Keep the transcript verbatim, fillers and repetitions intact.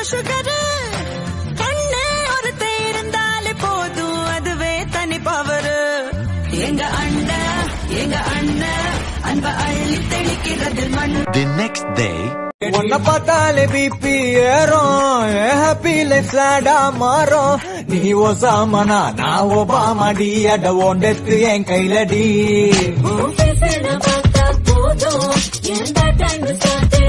Sugar கண்ணு ஒருத்த இருந்தாலே போதும் அதுவே தனி பவரு எங்க அண்ணன் எங்க அண்ணன் அன்ப அள்ளி தெளிக்கிறது மண். The next day உன்னை பார்த்தாலே பிபி ஏறும் ஹாப்பி லைஃப் சாடா மாறும் நீ ஒசாமனா நான் ஒபாமாடி அட ஓண்டெத்து என் கையிலடி பார்த்தா போதும் எந்த டைம்